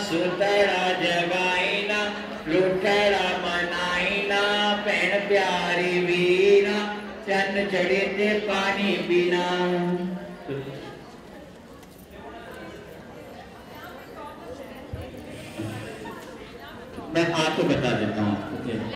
सुतड़ा जगाईना लुठड़ा मनाईना भैन प्यारी वीना चन्न चढ़े ते पानी पीना। मैं आपको बता देता हूँ।